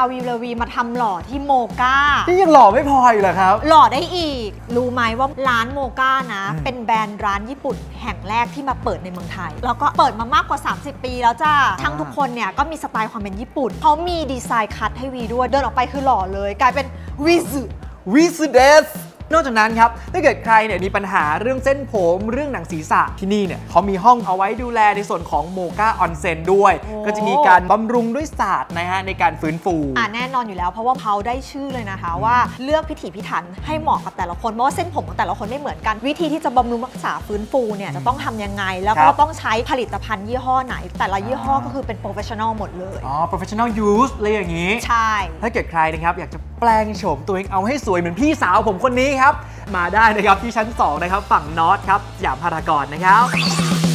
วีลวีมาทำหล่อที่โมก้านี่ยังหล่อไม่พออีกเหรอครับหล่อได้อีกรู้ไหมว่าร้านโมก้านะเป็นแบรนด์ร้านญี่ปุ่นแห่งแรกที่มาเปิดในเมืองไทยแล้วก็เปิดมามากกว่า30 ปีแล้วจ้าช่างทุกคนเนี่ยก็มีสไตล์ความเป็นญี่ปุ่นเขามีดีไซน์คัทให้วีด้วยเดินออกไปคือหล่อเลยกลายเป็นวิซึเดสนอกจากนั้นครับถ้าเกิดใครเนี่ยมีปัญหาเรื่องเส้นผมเรื่องหนังศีรษะที่นี่เนี่ยเขามีห้องเอาไว้ดูแลในส่วนของโมก้าออนเซ็นด้วยก็จะมีการบำรุงด้วยศาสตร์นะฮะในการฟื้นฟูแน่นอนอยู่แล้วเพราะว่าเขาได้ชื่อเลยนะคะว่าเลือกพิถีพิถันให้เหมาะกับแต่ละคนเพราะว่าเส้นผมของแต่ละคนไม่เหมือนกันวิธีที่จะบำรุงรักษาฟื้นฟูเนี่ยจะต้องทำยังไงแล้วก็ต้องใช้ผลิตภัณฑ์ยี่ห้อไหนแต่ละยี่ห้อก็คือเป็นโปรเฟชชั่นอลหมดเลย professional use เลยอย่างนี้ใช่ถ้าเกิดใครนะครับอยากจะแปลงโฉมตัวเองเอาให้สวยเหมือนพี่สาวผมคนนี้ครับมาได้นะครับที่ชั้น2นะครับฝั่งนอร์ทครับสยามพารากอนนะครับ